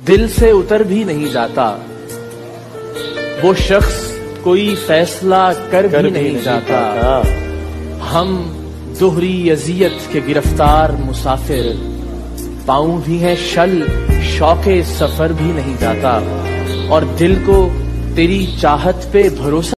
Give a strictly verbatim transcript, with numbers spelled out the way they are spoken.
दिल से उतर भी नहीं जाता वो शख्स, कोई फैसला कर, कर भी नहीं, नहीं जाता। हम दोहरी अजियत के गिरफ्तार मुसाफिर, पाँव भी है शल, शौके सफर भी नहीं जाता। और दिल को तेरी चाहत पे भरोसा